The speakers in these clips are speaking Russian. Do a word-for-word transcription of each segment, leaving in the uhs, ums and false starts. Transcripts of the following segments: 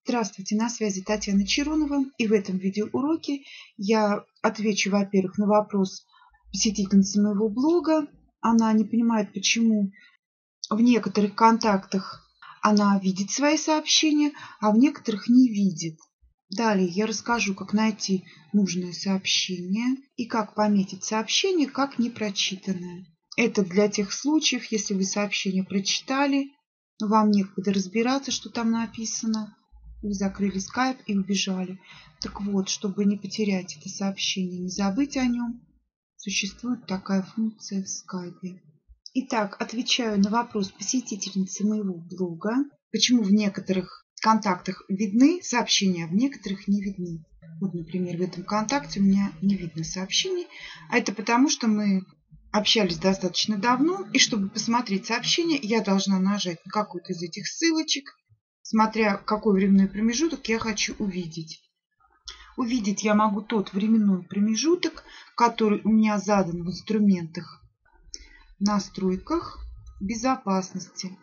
Здравствуйте, на связи Татьяна Чарунова, и в этом видеоуроке я отвечу, во-первых, на вопрос посетительницы моего блога. Она не понимает, почему в некоторых контактах она видит свои сообщения, а в некоторых не видит. Далее я расскажу, как найти нужное сообщение и как пометить сообщение как непрочитанное. Это для тех случаев, если вы сообщение прочитали, но вам некогда разбираться, что там написано. Вы закрыли скайп и убежали. Так вот, чтобы не потерять это сообщение, не забыть о нем, существует такая функция в скайпе. Итак, отвечаю на вопрос посетительницы моего блога, почему в некоторых контактах видны сообщения, а в некоторых не видны. Вот, например, в этом контакте у меня не видно сообщений, а это потому, что мы общались достаточно давно, и чтобы посмотреть сообщение, я должна нажать на какую-то из этих ссылочек, смотря какой временной промежуток я хочу увидеть. Увидеть я могу тот временной промежуток, который у меня задан в инструментах, в настройках безопасности.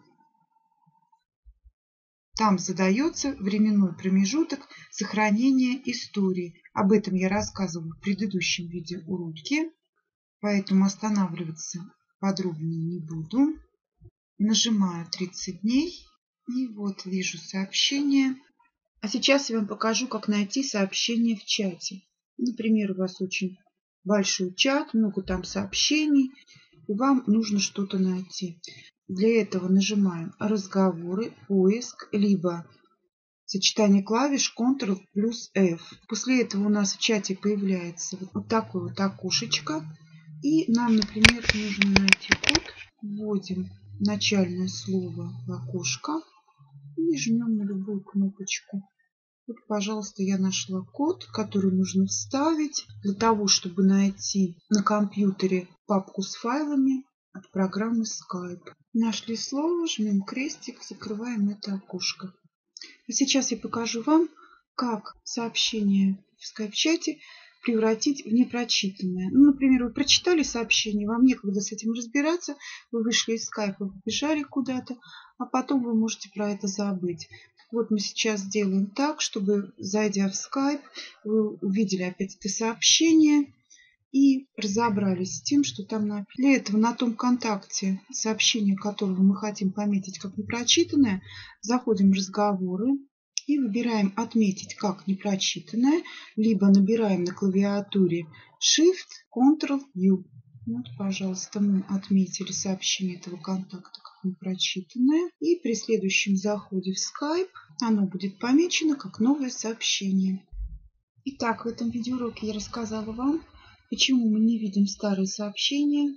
Там задается временной промежуток сохранения истории. Об этом я рассказывала в предыдущем видеоуроке, поэтому останавливаться подробнее не буду. Нажимаю тридцать дней. И вот вижу сообщение. А сейчас я вам покажу, как найти сообщение в чате. Например, у вас очень большой чат, много там сообщений, и вам нужно что-то найти. Для этого нажимаем «Разговоры», «Поиск», либо сочетание клавиш контрол плюс эф. После этого у нас в чате появляется вот такое вот окошечко. И нам, например, нужно найти код. Вводим начальное слово в окошко и жмем на любую кнопочку. Вот, пожалуйста, я нашла код, который нужно вставить для того, чтобы найти на компьютере папку с файлами от программы Skype. Нашли слово, жмем крестик, закрываем это окошко. И сейчас я покажу вам, как сообщение в Skype-чате превратить в непрочитанное. Ну, например, вы прочитали сообщение, вам некогда с этим разбираться, вы вышли из скайпа, побежали куда-то, а потом вы можете про это забыть. Вот мы сейчас сделаем так, чтобы, зайдя в скайп, вы увидели опять это сообщение и разобрались с тем, что там написано. Для этого на том контакте, сообщение которого мы хотим пометить как непрочитанное, заходим в разговоры и выбираем «Отметить как непрочитанное», либо набираем на клавиатуре Shift контрол ю. Вот, пожалуйста, мы отметили сообщение этого контакта как непрочитанное. И при следующем заходе в Skype оно будет помечено как новое сообщение. Итак, в этом видеоуроке я рассказала вам, почему мы не видим старые сообщения,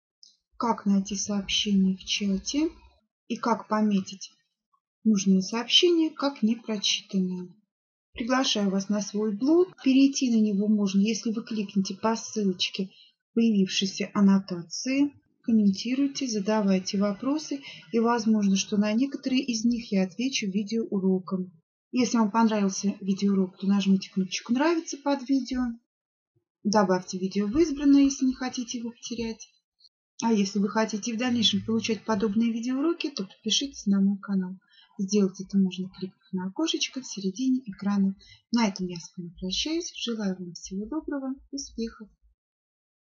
как найти сообщение в чате и как пометить нужное сообщение как непрочитанное. Приглашаю вас на свой блог. Перейти на него можно, если вы кликните по ссылочке появившейся аннотации. Комментируйте, задавайте вопросы, и возможно, что на некоторые из них я отвечу видеоуроком. Если вам понравился видеоурок, то нажмите кнопочку «Нравится» под видео. Добавьте видео в избранное, если не хотите его потерять. А если вы хотите в дальнейшем получать подобные видеоуроки, то подпишитесь на мой канал. Сделать это можно, кликнув на окошечко в середине экрана. На этом я с вами прощаюсь. Желаю вам всего доброго, успехов!